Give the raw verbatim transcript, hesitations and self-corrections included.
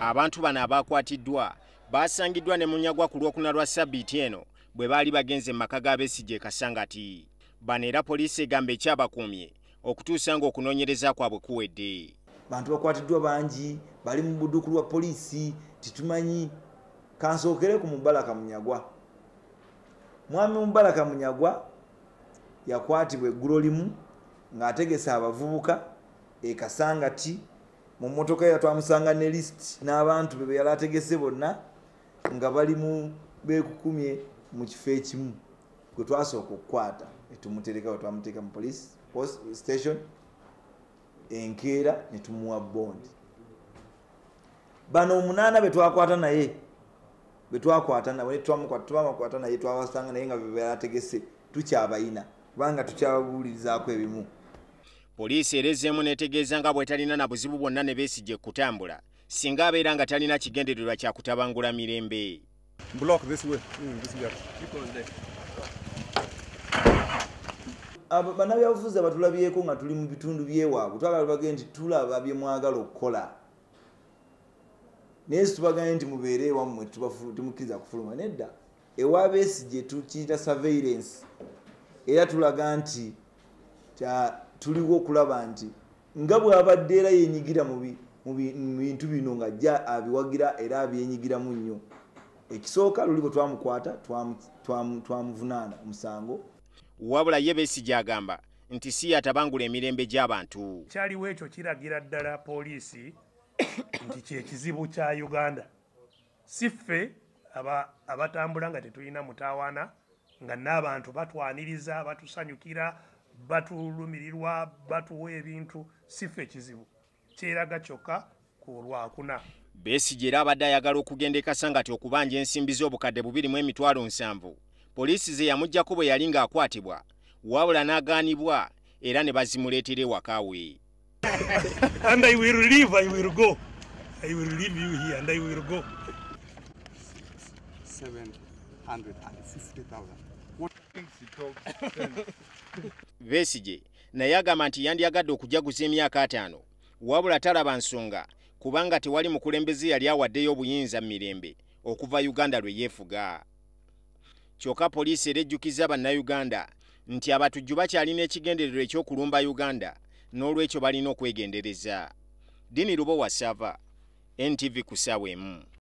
Abantu bano abakwatiddwa basangiddwa ne munyagwa ku lwokuna lwa ssabbiiti eno bwe baali bagenze mu maka ga Besigye Kasangati. Bano era poliisi egamba ekyabakuumye okutuusa ng'okunoonyereza kwabwe kuwedde. Bantu bakwatiddwa bangi bali mu budduku lwa poliisi titumanyi. Kansookere ku Mubaraka Munyagwa. Mwami Mubaraka Munyagwa yakwatibwa eggulo limu ng'ategesa abavubuka e Kasangati mu mmotoka ya twamusanga ne list n'abantu be yali ategese bonna nga bali mu beekukumye mu kifo ekimu gwe twasooka okukwata netumutereka we twamuteeka mu police post station enkeera ne tumuwa bondi. Bano munaana be twakwata naye be twakwata naye twamukwata naye twabasanga naye nga be yali ategese tukyabayina kubanga tukyababuulirizaako ebimu. Poliisi erezeemu netegeeza nga bwe talina na buzibu bwonna ne Besigye kutambula singa abeera nga talina kigendererwa kya kutabangula mirembe. Block this way. Mm, this way. Keep on there. Aba bannabyabufuzi abatulabyeko nga tuli mu bitundu by'ewaabwe twagala tubagende nti tulaba bye mwagala okukola. Naye tubagane nti mubeere ewammwe tumukkiriza kufuluma. Nedda ewa Besigye tukiyita surveillance era tulaga nti tuliwo okulaba nti nga bw'abadde era yenyigira mu bintu bino ng'ajja abiwagira era abyenyigiramu nnyo. Ekisooka luli bwe twamukwata twamuvunaana omusango. Wabula ye Besigye agamba nti si yatabangula emirembe gy'abantu. Kyaliwo ekyo kiragira ddala poliisi nti kyekizibu kya Uganda. Si ffe abatambula nga tetulina mutawaana nga n'abantu batwaniriza batusanyukira batulumirirwa batuwa ebintu si ffe kizibu kyeraga kyokka ku lwakuna. Besigye era abadde ayagala okugenda e Kasangati okubanja ensimbi z'obukadde bubiri mu emitwalo nsanvu. Poliisi ze yamuggyako bwe yali ng'akwatibwa wabula n'agaanibwa era ne bazimuleetera ewaka we. And I will leave, I will go. I will leave you here and I will go. seven hundred fifty thousand. Besigye naye agamba nti yandiyagadde okujaguza emyaka ataano wabula talaba nsonga kubanga tewali mukulembeze yali awaddeyo obuyinza mu mirembe okuva Uganda lwe yeefuga. Kyokka poliisi era ejjukiza bannayuganda nti abatujju bakyalina ekigendererwa ekyokulumba Uganda n'olwekyo balina okwegendereza. Dini Lubo wa Sava, N T V ku ssaawa emu.